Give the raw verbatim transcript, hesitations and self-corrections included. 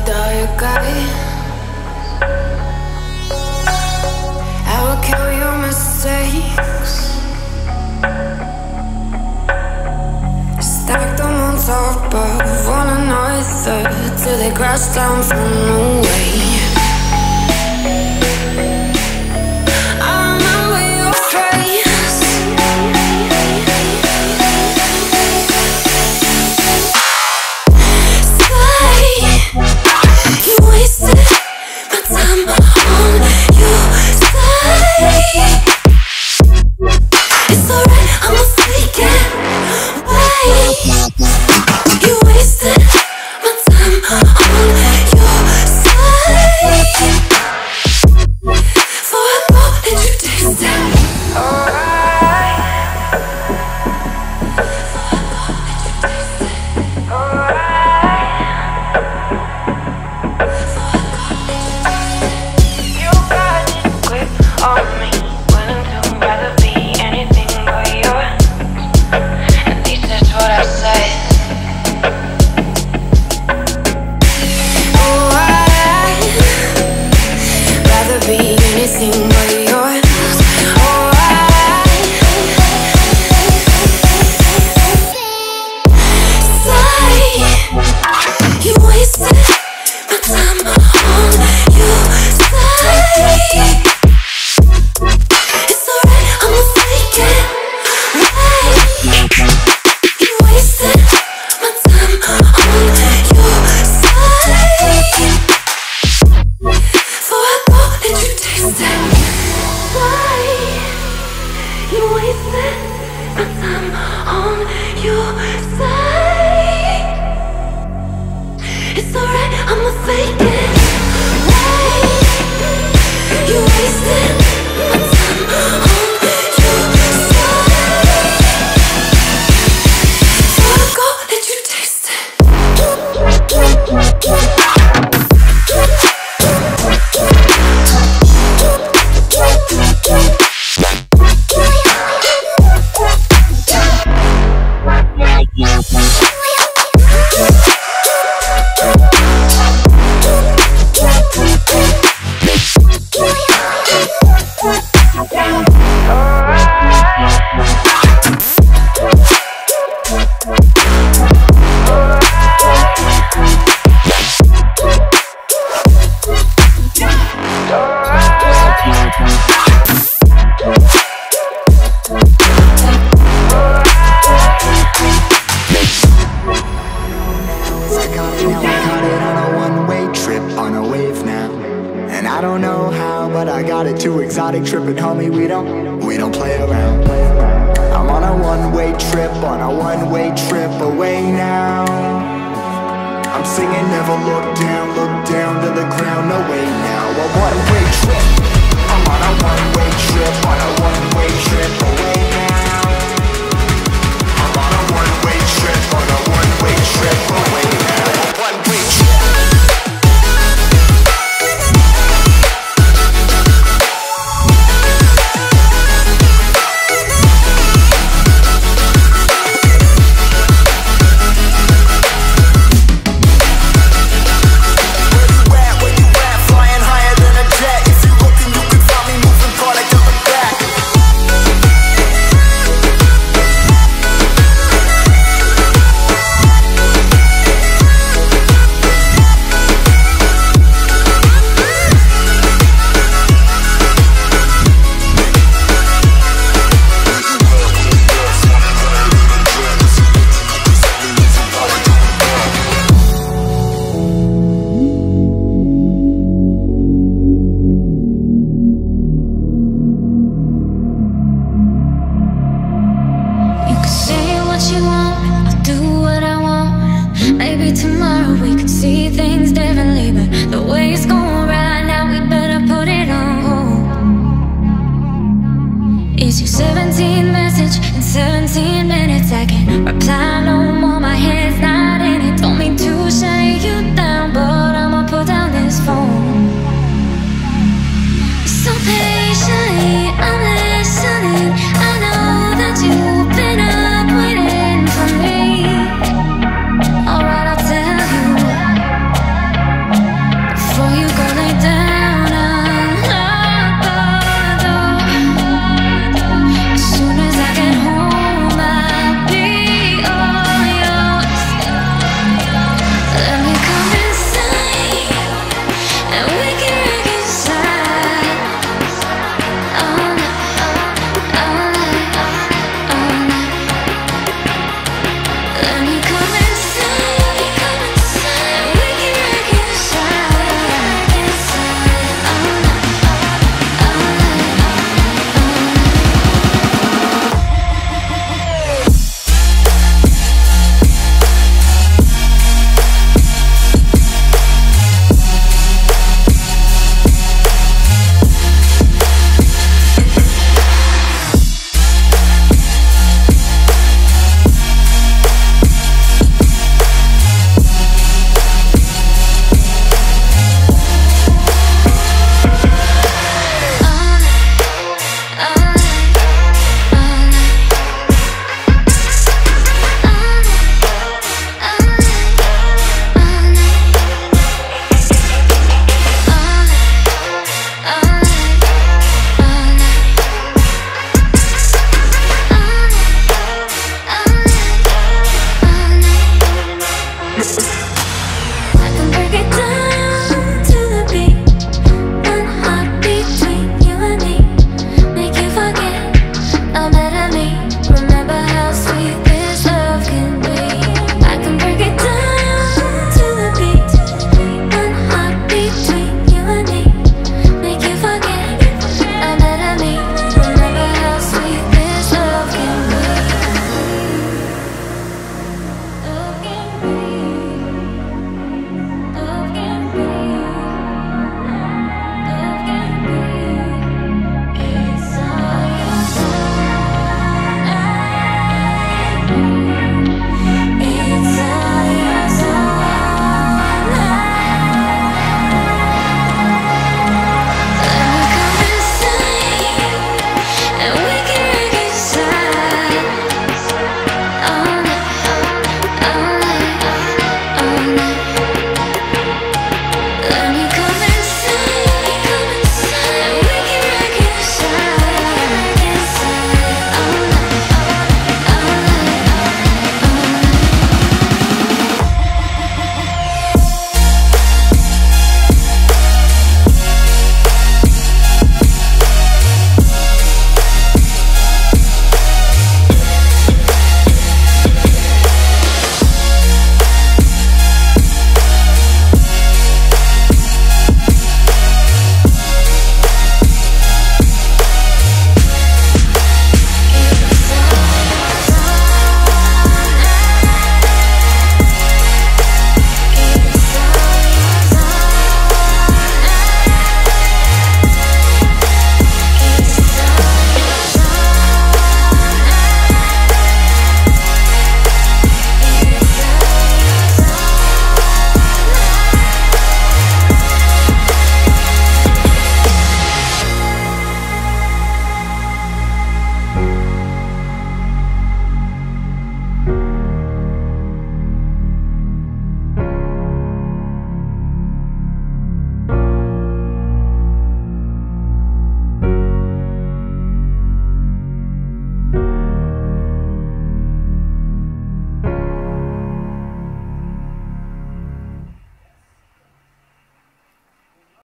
die guy. I will kill your mistakes, stack them on top of one another till they crash down from the way. I remember your face. Say you wasted my time on you. Say it's alright, I'ma fake it. Wait, you wasted my time on you. Say for a go, did you taste it? Alright. Alright. You got this grip on me, willing to rather be anything but yours. At least that's what I said. Oh, I'd rather be anything but yours. Oh, I'd say you wasted my time on you. Say it's alright, I'ma fake it. Wait, you wasted my time on you. Say for a go, did you taste it? Say you wasted my time on you. Say it's alright, I'ma fake it. Wait, you wasted my time on you. Say for a go, did you taste it? I don't know how, but I got it too exotic. Tripping, homie, we don't, we don't play around. I'm on a one-way trip, on a one-way trip away now. I'm singing, never look down, look down to the ground. No way now, a one-way trip. I'm on a one-way trip, on a one-way trip away now. I'm on a one-way trip, on a one-way trip away now. A one-way trip. seventeen message in seventeen minutes. I can't reply no more.